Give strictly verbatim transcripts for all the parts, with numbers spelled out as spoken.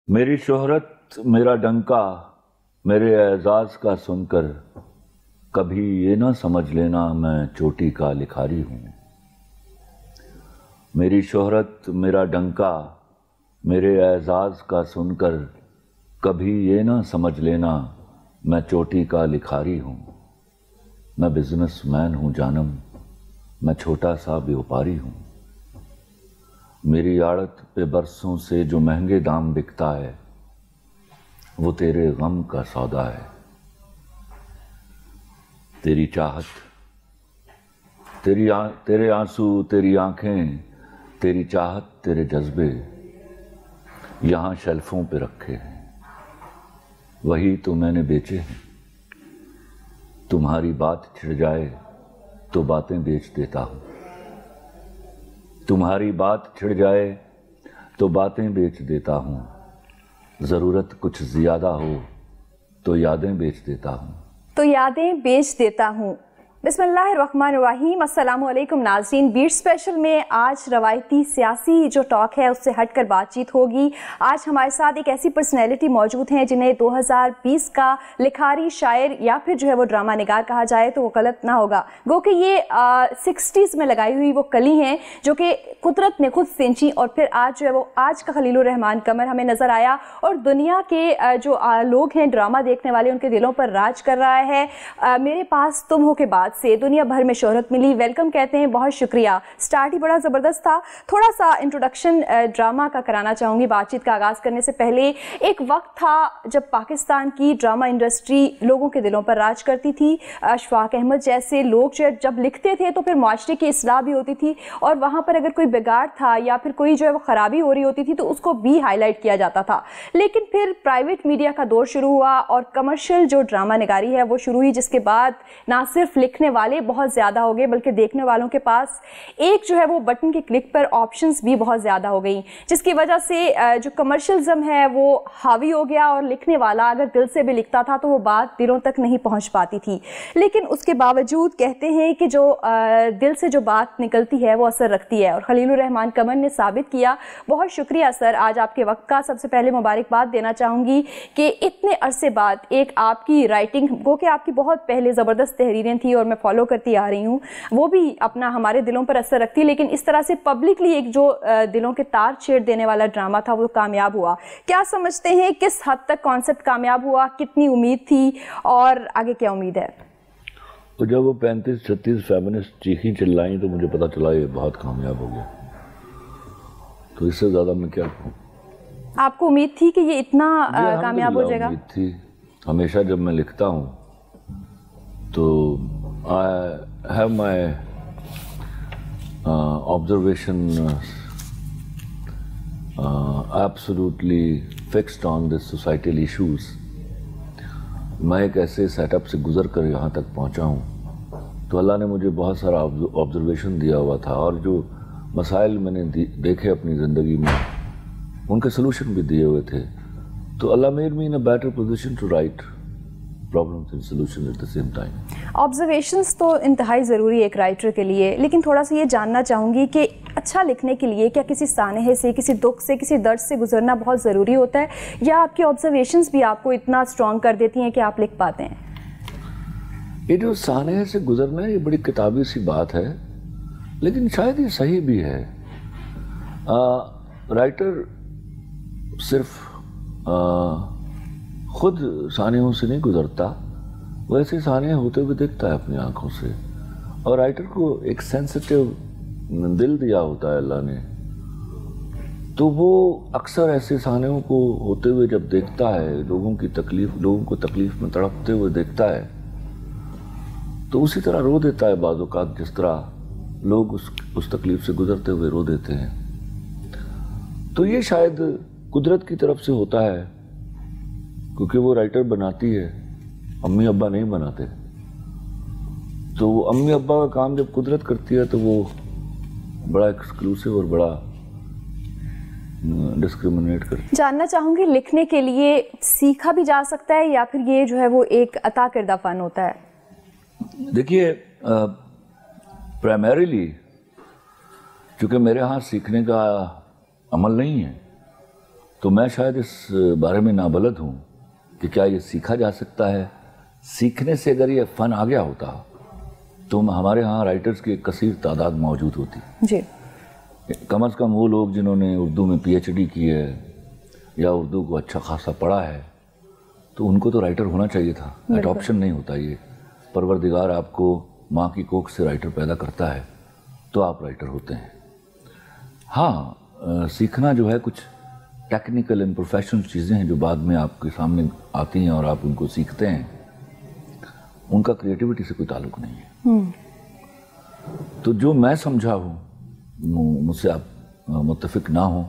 میری شہرت میرا ڈنکا میرے اعزاز کا سن کر کبھی یہ نہ سمجھ لینا میں چوٹی کا لکھاری ہوں۔ میری شہرت میرا ڈنکا میرے اعزاز کا سن کر کبھی یہ نہ سمجھ لینا میں چوٹی کا لکھاری ہوں۔ میں بزنس مین ہوں جانم، میں چھوٹا سا بیوپاری ہوں۔ میری آڑت پہ برسوں سے جو مہنگے دام بکتا ہے وہ تیرے غم کا سودا ہے۔ تیری چاہت، تیری آ... تیرے آنسو، تیری آنکھیں، تیری چاہت، تیرے جذبے یہاں شیلفوں پہ رکھے ہیں، وہی تو میں نے بیچے ہیں۔ تمہاری بات چھڑ جائے تو باتیں بیچ دیتا ہوں، تمہاری بات چھڑ جائے تو باتیں بیچ دیتا ہوں۔ ضرورت کچھ زیادہ ہو تو یادیں بیچ دیتا ہوں، تو یادیں بیچ دیتا ہوں۔ بسم اللہ الرحمن الرحیم۔ السلام علیکم ناظرین، بیٹ اسپیشل میں آج روایتی سیاسی جو ٹاک ہے اس سے ہٹ کر بات چیت ہوگی۔ آج ہمارے ساتھ ایک ایسی پرسنالٹی موجود ہیں جنہیں دو ہزار بیس کا لکھاری، شاعر یا پھر جو ہے وہ ڈرامہ نگار کہا جائے تو وہ غلط نہ ہوگا، گو کہ یہ سکسٹیز میں لگائی ہوئی وہ کلی ہیں جو کہ قدرت نے خود سینچی، اور پھر آج جو ہے وہ آج کا خلیل الرحمان قمر ہمیں نظر آیا اور دنیا کے جو لوگ ہیں ڈرامہ دیکھنے والے ان کے دلوں پر راج کر رہا ہے۔ میرے پاس تم ہو کے بعد سے دنیا بھر میں شہرت ملی، ویلکم کہتے ہیں، بہت شکریہ۔ سٹارٹ ہی بڑا زبردست تھا۔ تھوڑا سا انٹروڈکشن ڈرامہ کا کرانا چاہوں گی بات چیت کا آغاز کرنے سے پہلے۔ ایک وقت تھا جب پاکستان کی ڈرامہ انڈسٹری لوگوں کے دلوں پر راج کرتی تھی۔ اشفاق احمد جیسے لوگ جب لکھتے تھے تو پھر معاشرے کی اصلاح بھی ہوتی تھی، اور وہاں پر اگر کوئی بگاڑ تھا یا پھر کوئی جو ہے وہ خرابی ہو رہی ہوتی تھی تو اس کو بھی ہائی لائٹ کیا جاتا تھا۔ لیکن پھر پرائیویٹ میڈیا کا دور شروع ہوا اور کمرشل جو ڈرامہ نگاری ہے وہ شروع ہوئی، جس کے بعد نہ صرف لکھنے والے بہت زیادہ ہو گئے بلکہ دیکھنے والوں کے پاس ایک جو ہے وہ بٹن کے کلک پر آپشنز بھی بہت زیادہ ہو گئی، جس کی وجہ سے جو کمرشلزم ہے وہ حاوی ہو گیا، اور لکھنے والا اگر دل سے بھی لکھتا تھا تو وہ بات دلوں تک نہیں پہنچ پاتی تھی۔ لیکن اس کے باوجود کہتے ہیں کہ جو دل سے جو بات نکلتی ہے وہ اثر رکھتی ہے، اور خلیل الرحمان قمر نے ثابت کیا۔ بہت شکریہ سر آج آپ کے وقت کا۔ سب سے پہلے مبارکباد دینا چاہوں گی کہ اتنے عرصے بعد ایک آپ کی رائٹنگ، گو کہ آپ کی بہت پہلے زبردست تحریریں تھیں اور میں فالو کرتی آ رہی ہوں، وہ بھی اپنا ہمارے دلوں پر اثر رکھتی، لیکن اس طرح سے پبلکلی ایک جو دلوں کے تار چھیڑ دینے والا ڈرامہ تھا وہ کامیاب ہوا۔ کیا سمجھتے ہیں کس حد تک کانسیپٹ کامیاب ہوا، کتنی امید تھی اور آگے کیا امید ہے؟ تو جب وہ پینتیس چھتیس فیمنسٹ چیخیں چلائیں تو مجھے پتا چلا یہ بہت کامیاب ہو گیا، تو اس سے زیادہ میں کیا کہوں۔ آپ کو امید تھی کہ یہ اتنا کامیاب ہو جائے گا؟ امید تھی۔ ہمیشہ جب میں لکھتا ہوں تو I have my uh, observation uh, uh, absolutely fixed on this societal issues. میں ایک ایسے سیٹ اپ سے گزر کر یہاں تک پہنچا ہوں تو اللہ نے مجھے بہت سارا آبزرویشن دیا ہوا تھا، اور جو مسائل میں نے دیکھے اپنی زندگی میں ان کے سلوشن بھی دیے ہوئے تھے، تو Allah made me in a better position to write problems and solutions at the same time. Observations تو انتہائی ضروری ہے ایک رائٹر کے لیے، لیکن تھوڑا سا یہ جاننا چاہوں گی کہ اچھا لکھنے کے لیے کیا کسی سانحے سے، کسی دکھ سے، کسی درد سے گزرنا بہت ضروری ہوتا ہے، یا آپ کی آبزرویشنز بھی آپ کو اتنا اسٹرانگ کر دیتی ہیں کہ آپ لکھ پاتے ہیں؟ یہ جو سانحے سے گزرنا ہے یہ بڑی کتابی سی بات ہے، لیکن شاید یہ صحیح بھی ہے۔ رائٹر صرف آ, خود سانحوں سے نہیں گزرتا، وہ ایسے سانحے ہوتے ہوئے دیکھتا ہے اپنی آنکھوں سے، اور رائٹر کو ایک سینسٹیو دل دیا ہوتا ہے اللہ نے، تو وہ اکثر ایسے سانحوں کو ہوتے ہوئے جب دیکھتا ہے، لوگوں کی تکلیف لوگوں کو تکلیف میں تڑپتے ہوئے دیکھتا ہے، تو اسی طرح رو دیتا ہے بعض اوقات جس طرح لوگ اس اس تکلیف سے گزرتے ہوئے رو دیتے ہیں۔ تو یہ شاید قدرت کی طرف سے ہوتا ہے، کیونکہ وہ رائٹر بناتی ہے، امی ابا نہیں بناتے، تو وہ امی ابا کا کام جب قدرت کرتی ہے تو وہ بڑا ایکسکلوسیو اور بڑا ڈسکریمنیٹ کرتی ہے۔ جاننا چاہوں گی لکھنے کے لیے سیکھا بھی جا سکتا ہے یا پھر یہ جو ہے وہ ایک عطا کردہ فن ہوتا ہے؟ دیکھیے، پرائمریلی چونکہ میرے ہاں سیکھنے کا عمل نہیں ہے، تو میں شاید اس بارے میں نابلد ہوں کہ کیا یہ سیکھا جا سکتا ہے. سیکھنے سے اگر یہ فن آ گیا ہوتا تو ہمارے ہاں رائٹرز کی ایک کثیر تعداد موجود ہوتی. جی. کم از کم وہ لوگ جنہوں نے اردو میں پی ایچ ڈی کی ہے یا اردو کو اچھا خاصا پڑھا ہے تو ان کو تو رائٹر ہونا چاہیے تھا. اڈاپشن نہیں ہوتا. یہ پروردگار آپ کو ماں کی کوکھ سے رائٹر پیدا کرتا ہے تو آپ رائٹر ہوتے ہیں. ہاں سیکھنا جو ہے کچھ ٹیکنیکل اینڈ پروفیشنل چیزیں ہیں جو بعد میں آپ کے سامنے آتی ہیں اور آپ ان کو سیکھتے ہیں. ان کا کریٹیوٹی سے کوئی تعلق نہیں ہے. تو جو میں سمجھا ہوں مجھ سے آپ متفق نہ ہوں,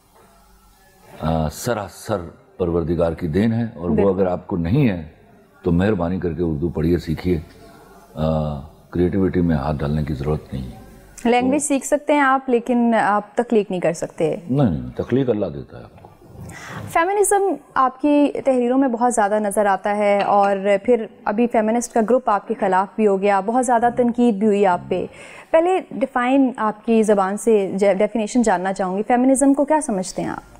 سراسر پروردگار کی دین ہے, اور وہ اگر آپ کو نہیں ہے تو مہربانی کر کے اردو پڑھیے, سیکھیے. کریٹیوٹی میں ہاتھ ڈالنے کی ضرورت نہیں ہے. لینگویج سیکھ سکتے ہیں آپ لیکن آپ تخلیق نہیں کر سکتے. نہیں نہیں, تخلیق اللہ دیتا ہے آپ کو. فیمنزم آپ کی تحریروں میں بہت زیادہ نظر آتا ہے, اور پھر ابھی فیمنسٹ کا گروپ آپ کے خلاف بھی ہو گیا, بہت زیادہ تنقید بھی ہوئی آپ پہ. پہلے ڈیفائن آپ کی زبان سے ڈیفینیشن جاننا چاہوں گی, فیمنزم کو کیا سمجھتے ہیں آپ؟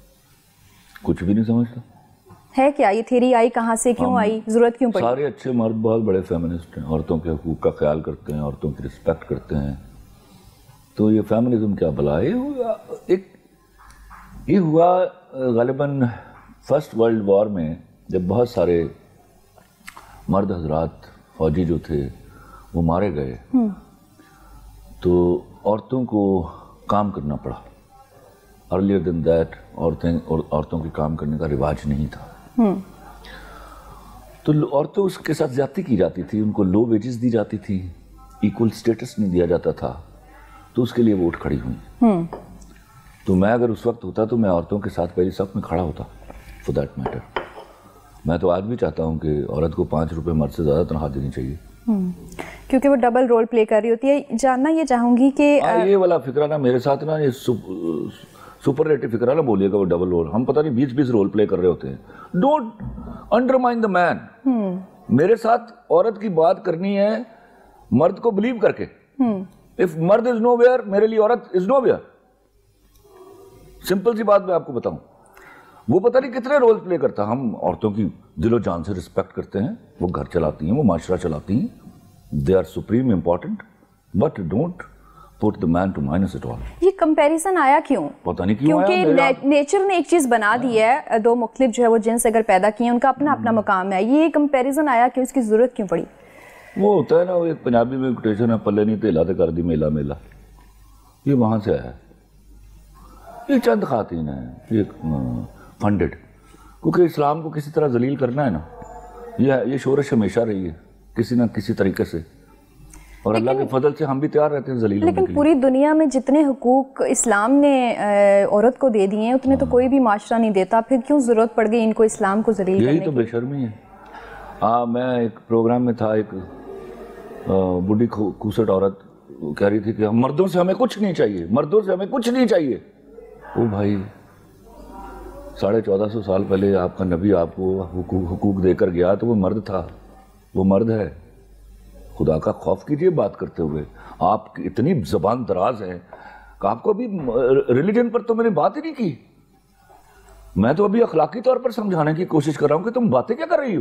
کچھ بھی نہیں سمجھتا. ہے کیا یہ تھیری آئی کہاں سے, کیوں آئی, ضرورت کیوں پڑی؟ سارے اچھے مرد بہت بڑے فیمنسٹ ہیں, عورتوں کے حقوق کا خیال کرتے ہیں, عورتوں کی رسپیکٹ کرتے ہیں. تو یہ فیمنزم کیا بلا ہے؟ ایک یہ ہوا غالباً فرسٹ ورلڈ وار میں, جب بہت سارے مرد حضرات فوجی جو تھے وہ مارے گئے تو عورتوں کو کام کرنا پڑا. ارلیئر دین دیٹ عورتیں اور عورتوں کے کام کرنے کا رواج نہیں تھا. تو عورتوں اس کے ساتھ زیادتی کی جاتی تھی, ان کو لو ویجز دی جاتی تھی, ایکول سٹیٹس نہیں دیا جاتا تھا. تو اس کے لیے وہ اٹھ کھڑی ہوئی. تو میں اگر اس وقت ہوتا تو میں عورتوں کے ساتھ پہلی صف میں کھڑا ہوتا فور دیٹ میٹر. میں تو آج بھی چاہتا ہوں کہ عورت کو پانچ روپے مرد سے زیادہ تنخواہ دینی چاہیے, کیونکہ وہ ڈبل رول پلے کر رہی ہوتی ہے. جاننا یہ چاہوں گی کہ یہ والا فکرہ نا میرے ساتھ نا, یہ سپرلیٹو فکرہ نا بولیے گا وہ ڈبل رول, ہم پتہ نہیں بیس بیس رول پلے کر رہے ہوتے ہیں. Don't undermine the man. میرے ساتھ عورت کی بات کرنی ہے مرد کو بلیو کر کے. اف مرد از نو ویئر, میرے لیے عورت از نو ویئر. سمپل سی بات میں آپ کو بتاؤں, وہ پتہ نہیں کتنے رول پلے کرتا. ہم عورتوں کی دل و جان سے رسپیکٹ کرتے ہیں, وہ گھر چلاتی ہیں, وہ معاشرہ چلاتی ہیں, they are supreme important, but don't put the man to minus it all. یہ کمپیریزن آیا کیوں؟ پتہ نہیں کیوں آیا. کیونکہ نیچر نے ایک چیز بنا دی ہے, دو مختلف جو ہے وہ جنس اگر پیدا کیے ہیں ان کا اپنا اپنا مقام ہے. یہ کمپیریزن آیا کیوں, اس کی ضرورت کیوں پڑی؟ وہ ہوتا ہے نا, وہ ایک پنجابی میں کوٹیشن ہے, پلے نہیں تیلا تے کر دی میلا میلا, یہ وہاں سے آیا ہے. یہ چند خواتین ہیں, یہ فنڈڈ, کیونکہ اسلام کو کسی طرح ذلیل کرنا ہے نا, یہ یہ شورش ہمیشہ رہی ہے کسی نہ کسی طریقے سے, اور اللہ کے فضل سے ہم بھی تیار رہتے ہیں ذلیل ہونے کے لیے. لیکن پوری دنیا میں جتنے حقوق اسلام نے عورت کو دے دیے ہیں اتنے تو کوئی بھی معاشرہ نہیں دیتا, پھر کیوں ضرورت پڑ گئی ان کو اسلام کو ذلیل کرنے کی؟ یہی تو بے شرمی ہے. ہاں, میں ایک پروگرام میں تھا, ایک بڈھی کھوسٹ عورت کہہ رہی تھی کہ مردوں سے ہمیں کچھ نہیں چاہیے, مردوں سے ہمیں کچھ نہیں چاہیے. او بھائی, ساڑھے چودہ سو سال پہلے آپ کا نبی آپ کو حقوق دے کر گیا تو وہ مرد تھا, وہ مرد ہے. خدا کا خوف کیجئے بات کرتے ہوئے. آپ اتنی زبان دراز ہیں کہ آپ کو ابھی ریلیجن پر تو میں نے بات ہی نہیں کی. میں تو ابھی اخلاقی طور پر سمجھانے کی کوشش کر رہا ہوں کہ تم باتیں کیا کر رہی ہو.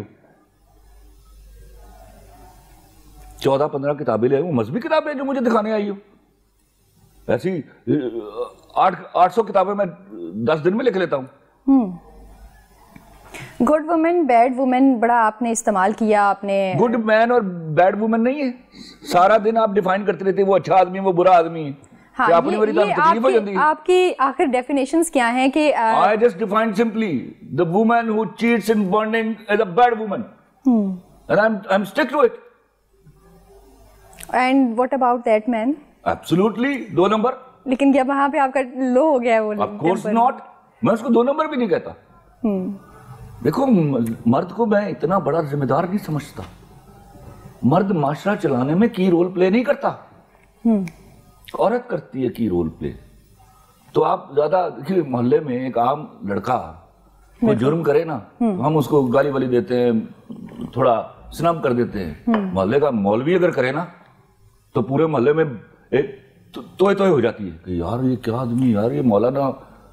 چودہ پندرہ کتابیں لے, وہ مذہبی کتابیں جو مجھے دکھانے آئی ہو. ایسی آٹھ آٹھ سو کتابیں میں دس دن میں لکھ لیتا ہوں. گڈ وومن بیڈ وومن بڑا آپ نے استعمال کیا. آپ نے گڈ مین اور بیڈ وومن نہیں ہے, سارا دن آپ ڈیفائن کرتے رہتے ہیں وہ اچھا آدمی ہے وہ برا آدمی ہے. ہاں, یہ آپ کی آخر ڈیفینیشنز کیا ہیں کہ I just defined simply the woman who cheats in bonding is a bad woman, and I'm I'm stick to it. And what about that man? Absolutely دو نمبر. لیکن کیا وہاں پہ آپ کا لو ہو گیا ہے وہ؟ Of course not. میں اس کو دو نمبر بھی نہیں کہتا. دیکھو, مرد کو میں اتنا بڑا ذمہ دار نہیں سمجھتا. مرد معاشرہ چلانے میں کی رول پلے نہیں کرتا, عورت کرتی ہے کی رول پلے. تو آپ زیادہ دیکھیے, محلے میں ایک عام لڑکا کوئی جرم کرے نا, ہم اس کو گالی والی دیتے ہیں, تھوڑا سنم کر دیتے ہیں. محلے کا مولوی اگر کرے نا تو پورے محلے میں ایک توئے توئے ہو جاتی ہے کہ یار یہ کیا آدمی, یار یہ مولانا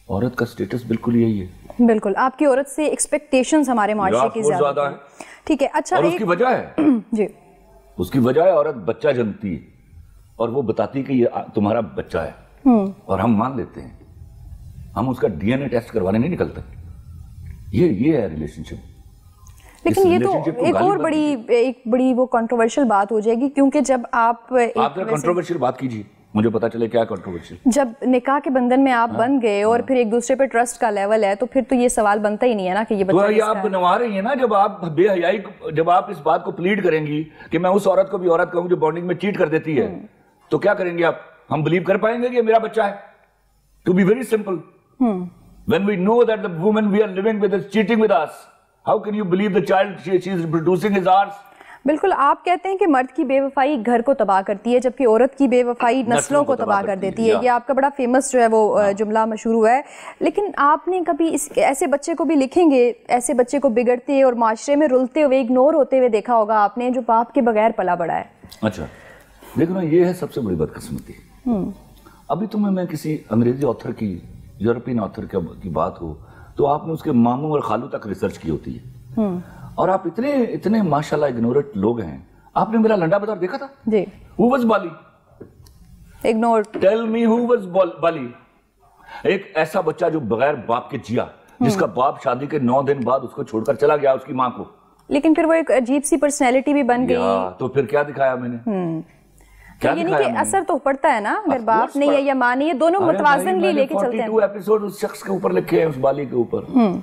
عورت کا سٹیٹس بالکل یہی ہے. بالکل, آپ کی عورت سے ایکسپیکٹیشنز ہمارے معاشرے کی زیادہ ہیں. ٹھیک ہے, اچھا, اور اس کی وجہ ہے جی, اس کی وجہ ہے عورت بچہ جنتی ہے اور وہ بتاتی کہ یہ تمہارا بچہ ہے اور ہم مان لیتے ہیں, ہم اس کا ڈی این اے ٹیسٹ کروانے نہیں نکلتے. یہ یہ ہے ریلیشن شپ. لیکن یہ تو ایک اور بڑی ایک بڑی وہ کنٹروورشل بات ہو جائے گی, کیونکہ جب آپ آپ کنٹروورشل بات کیجیے, مجھے پتا چلے کیا کنٹروورشل. جب نکاح کے بندھن میں آپ بن گئے اور پھر ایک دوسرے پہ ٹرسٹ کا لیول ہے, تو پھر تو یہ سوال بنتا ہی نہیں ہے نا کہ یہ بچہ یہ آپ بنوا رہی ہیں نا. جب آپ بے حیائی, جب آپ اس بات کو پلیڈ کریں گی کہ میں اس عورت کو بھی عورت کہوں جو بانڈنگ میں چیٹ کر دیتی ہے, تو کیا کریں گے آپ؟ ہم بلیو کر پائیں گے کہ یہ میرا بچہ ہے؟ To be very simple, when we know that the woman we are living with is cheating with us, how can you believe the child she, she is producing is ours? بالکل, آپ کہتے ہیں کہ مرد کی بے وفائی گھر کو تباہ کرتی ہے, جبکہ عورت کی بے وفائی نسلوں کو تباہ کر دیتی ہے. یہ آپ کا بڑا فیمس جو ہے وہ جملہ مشہور ہوا ہے. لیکن آپ نے کبھی اس ایسے بچے کو بھی لکھیں گے, ایسے بچے کو بگڑتے اور معاشرے میں رلتے ہوئے, اگنور ہوتے ہوئے دیکھا ہوگا آپ نے, جو باپ کے بغیر پلا بڑا ہے. اچھا دیکھو نا, یہ ہے سب سے بڑی بدقسمتی. ابھی تمہیں میں کسی انگریزی آتھر کی, یورپین آتھر کی بات ہو تو آپ نے اس کے ماموں اور خالو تک ریسرچ کی ہوتی ہے, اور آپ اتنے اتنے ماشاءاللہ اگنورٹ لوگ ہیں. آپ نے میرا لنڈا بازار دیکھا تھا؟ جی. Who was Bali? Ignored. Tell me who was Bali? ایک ایسا بچہ جو بغیر باپ کے جیا, جس کا باپ شادی کے نو دن بعد اس کو چھوڑ کر چلا گیا اس کی ماں کو, لیکن پھر وہ ایک عجیب سی پرسنالٹی بھی بن گئی. تو پھر کیا دکھایا میں نے؟ یعنی کہ اثر تو پڑتا ہے نا, اگر باپ نہیں ہے یا ماں نہیں ہے, دونوں متوازنلی لے کے چلتے ہیں. فورٹی ٹو ایپیسوڈ اس شخص کے اوپر لکھے ہیں, اس بالی کے اوپر.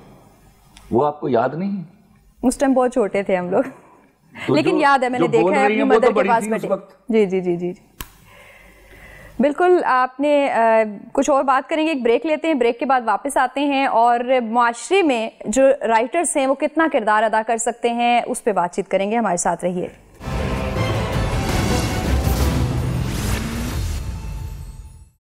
وہ آپ کو یاد نہیں ہے؟ اس ٹائم بہت چھوٹے تھے ہم لوگ, لیکن یاد ہے, میں نے دیکھا ہے اپنی مدر کے پاس بیٹھے. جی جی جی جی بالکل. آپ نے کچھ اور بات کریں گے, ایک بریک لیتے ہیں, بریک کے بعد واپس آتے ہیں, اور معاشرے میں جو رائٹرز ہیں وہ کتنا کردار ادا کر سکتے ہیں اس پہ بات چیت کریں گے. ہمارے ساتھ رہیے.